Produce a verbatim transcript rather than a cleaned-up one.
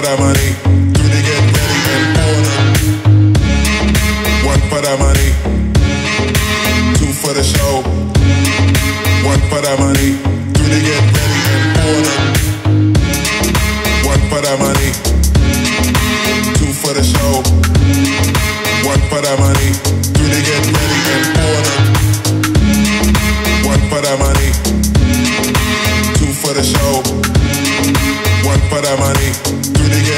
that money, three to get ready and order. One for that money, two for the show. One for that money, three to get ready and order. One for that money, two for the show. One for that money, three to get ready and order. One for that money, two for the show. One for that money, three to get